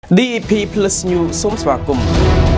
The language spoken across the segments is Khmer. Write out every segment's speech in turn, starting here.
DEP Plus New សូមស្វាគមន៍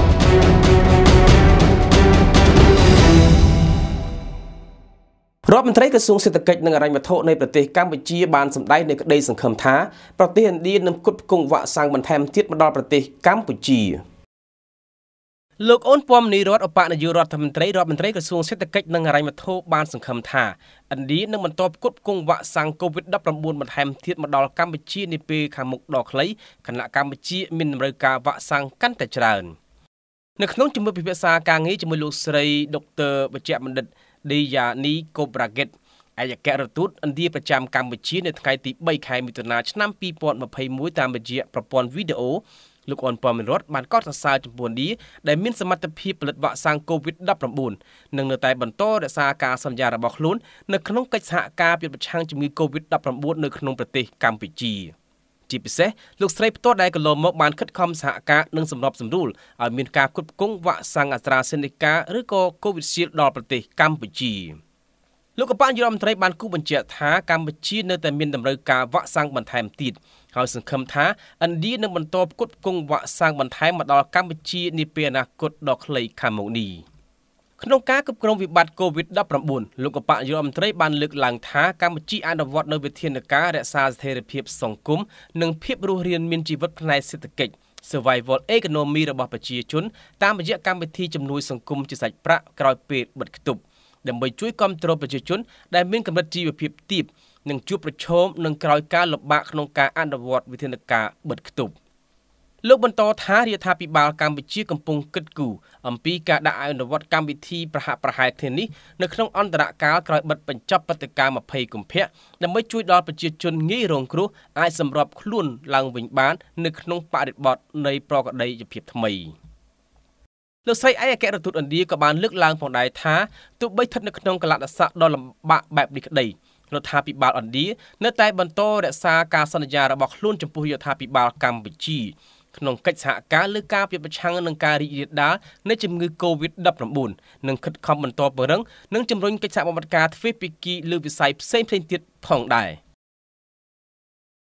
រដ្ឋមន្ត្រីក្រសួងសេដ្ឋកិច្ចនិងហិរញ្ញវត្ថុនៃប្រទេសកម្ពុជាបានសម្ដែងនូវក្តីសង្ឃឹមថាប្រទេសឥណ្ឌានឹងផ្គត់ផ្គង់វ៉ាក់សាំងបន្ថែមទៀតមកដល់ប្រទេសកម្ពុជាលោកអូនពំនីរដ្ឋឧបនាយករដ្ឋមន្ត្រីក្រសួងសេដ្ឋកិច្ចនិងហិរញ្ញវត្ថុបានសង្ឃឹមថាឥណ្ឌានឹងបន្តផ្គត់ផ្គង់វ៉ាក់សាំង COVID-19 បន្ថែមទៀតមកដល់កម្ពុជានាពេលខាងមុខដ៏ខ្លីខណៈកម្ពុជាមានតម្រូវការវ៉ាក់សាំងកាន់តែច្រើននៅក្នុងជំនួបពិភាក្សាការងារជាមួយលោកស្រីដុកទ័រវេជ្ជបណ្ឌិតឌីយ៉ានីកូប្រាហ្គិតឯកអគ្គរដ្ឋទូតឥណ្ឌាប្រចាំកម្ពុជានៅថ្ងៃទី3ខែមិថុនាឆ្នាំ2021តាមរយៈប្រព័ន្ធវីដេអូលោកអនពមរដ្ឋបានកត់សរសើរចំពោះឥណ្ឌាដែលមានសមត្ថភាពផលិតវ៉ាក់សាំង COVID-19 និងនៅតែបន្តរក្សាការសន្យារបស់ខ្លួននៅក្នុងកិច្ចសហការប្រឆាំងប្រឆាំងជំងឺ COVID-19 នៅក្នុងប្រទេសកម្ពុជាជាពិសេសលោកស្រីផ្ទាល់ដែលកន្លងមកបានខិតខំសហការនិងសម្របសម្រួលឲ្យមានការផ្គត់ផ្គង់វ៉ាក់សាំងអាស្ត្រាសេនេកាឬក៏ COVID-Shield ដល់ប្រទេសកម្ពុជាលោកអបនាយករដ្ឋមន្ត្រីបានគូបញ្ជាក់ថាកម្ពុជានៅតែមានតម្រូវការវ៉ាក់សាំងបន្ថែមទៀតហើយសង្ឃឹមថាឥណ្ឌានឹងបន្តផ្គត់ផ្គង់វ៉ាក់សាំងបន្ថែមមកដល់កម្ពុជានាពេលអនាគតដ៏ខ្លីខាងមុខនេះក្នុងការគ្រប់គ្រងវិបត្តិ COVID-19 លោកអបនាយករដ្ឋមន្ត្រីបានលើកឡើងថាកម្ពុជាអនុវត្តនូវវិធានការរក្សាស្ថិរភាពសង្គមនិងភាពរស់រានមានជីវិតផ្នែកសេដ្ឋកិច្ច Survival Economy របស់ប្រជាជនតាមរយៈកម្មវិធីជំនួយសង្គមជាសាច់ប្រាក់ក្រោយពេលបិទគប់ដើម្បីជួយគាំទ្រប្រជាជនដែលមានកម្រិតជីវភាពទាបនិងជួបប្រឈមនឹងក្រោយការលំបាកក្នុងការអនុវត្តវិធានការបិទគប់លោកបន្តថារដ្ឋាភិបាលកម្ពុជាកំពុងគិតគូរអំពីការដាក់អនុវត្តកម្មវិធីប្រហាក់ប្រហែលគ្នានេះនៅក្នុងអន្តរកាលក្រោយបិទបញ្ចប់ព្រឹត្តិការណ៍20កុម្ភៈដើម្បីជួយដល់ប្រជាជនងាយរងគ្រោះអាចសម្របខ្លួនឡើងវិញបាននៅក្នុងបរិបទនៃប្រក្រតីភាពថ្មីលោកស្រីឯកអគ្គរដ្ឋទូតឥណ្ឌាក៏បានលើកឡើងផងដែរថាទោះបីស្ថិតនៅក្នុងកលៈទេសៈដ៏លំបាកបែបនេះក្តីរដ្ឋាភិបាលឥណ្ឌានៅតែបន្តរក្សាការសន្យារបស់ខ្លួនចំពោះរដ្ឋាភិបាលកម្ពុជាក្នុងកិច្ចសហការលើការប្រឆាំងនឹងការរីករាលដាលនៃជំងឺ COVID-19 និងខិតខំបន្តពង្រឹងនិងជំរុញកិច្ចសហប្រតិបត្តិការទ្វេភាគីលើវិស័យផ្សេងៗទៀតផងដែរ